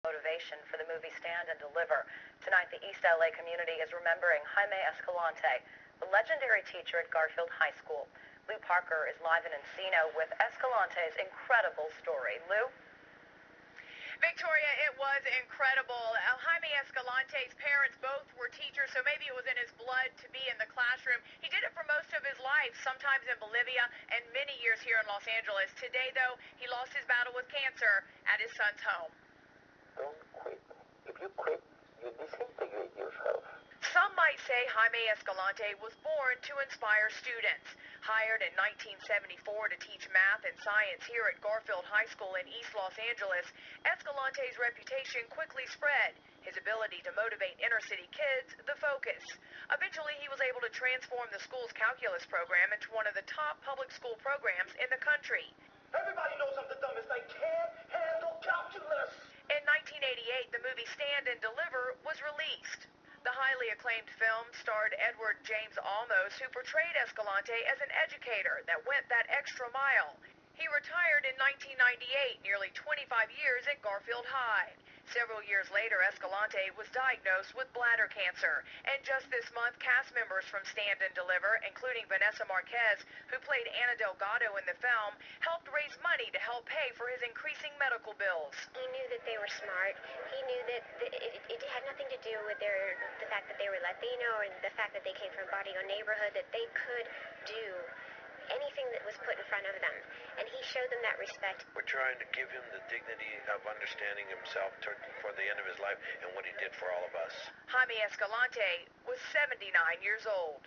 Motivation for the movie Stand and Deliver. Tonight, the East LA community is remembering Jaime Escalante, the legendary teacher at Garfield High School. Lou Parker is live in Encino with Escalante's incredible story. Lou? Victoria, it was incredible. Jaime Escalante's parents both were teachers, so maybe it was in his blood to be in the classroom. He did it for most of his life, sometimes in Bolivia and many years here in Los Angeles. Today, though, he lost his battle with cancer at his son's home. Don't quit. If you quit, you disintegrate yourself. Some might say Jaime Escalante was born to inspire students. Hired in 1974 to teach math and science here at Garfield High School in East Los Angeles, Escalante's reputation quickly spread. His ability to motivate inner-city kids, the focus. Eventually, he was able to transform the school's calculus program into one of the top public school programs in the country. Everybody knows I'm the dumbest. I can't handle calculus. In 1988, the movie Stand and Deliver was released. The highly acclaimed film starred Edward James Olmos, who portrayed Escalante as an educator that went that extra mile. He retired in 1998, nearly 25 years at Garfield High. Several years later, Escalante was diagnosed with bladder cancer. And just this month, cast members from Stand and Deliver, including Vanessa Marquez, who played Ana Delgado in the film, helped raise money to help pay for his increasing medical bills. He knew that they were smart. He knew that it had nothing to do with the fact that they were Latino or the fact that they came from Barrio neighborhood, that they could do anything that was put in front of them, and he showed them that respect. We're trying to give him the dignity of understanding himself for the end of his life and what he did for all of us. Jaime Escalante was 79 years old.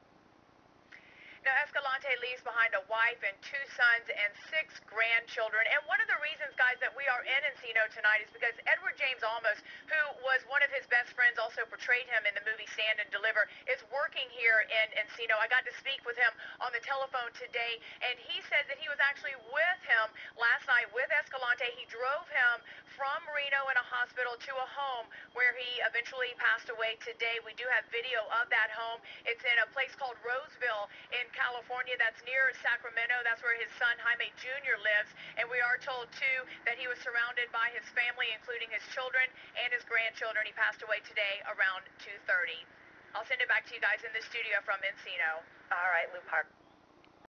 Now, Escalante leaves behind a wife and 2 sons and 6 grandchildren. And one of the reasons, guys, that we are in Encino tonight is because Edward James Olmos, who was one of his best friends, also portrayed him in the movie Stand and Deliver, is working here in Encino. I got to speak with him on the telephone today, and he said that he was actually with him last night with Escalante. He drove him from Reno in a hospital to a home where he eventually passed away today. We do have video of that home. It's in a place called Roseville in California. That's near Sacramento. That's where his son Jaime Jr. lives. And we are told, too, that he was surrounded by his family, including his children and his grandchildren. He passed away today around 2:30. I'll send it back to you guys in the studio from Encino. All right, Lou Parker.